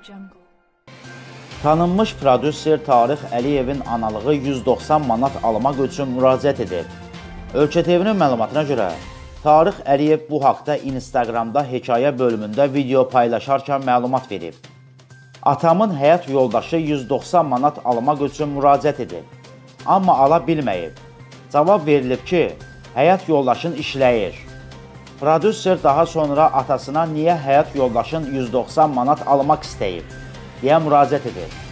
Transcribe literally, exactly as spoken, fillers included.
Jungle. Tanınmış prodüser Tarix Əliyevin analığı yüz doxsan manat almaq üçün müraciət edib. Ölkə T V-nin məlumatına görə, Tarix Əliyev bu haqda Instagramda hekayə bölümündə video paylaşarkən məlumat verib. Atamın həyat yoldaşı yüz doxsan manat almaq üçün müraciət edib, amma ala bilməyib. Cavab verilib ki, həyat yoldaşın işləyir. Prodüser daha sonra atasına niyə həyat yoldaşın yüz doxsan manat almaq istəyib deyə müraciət edir.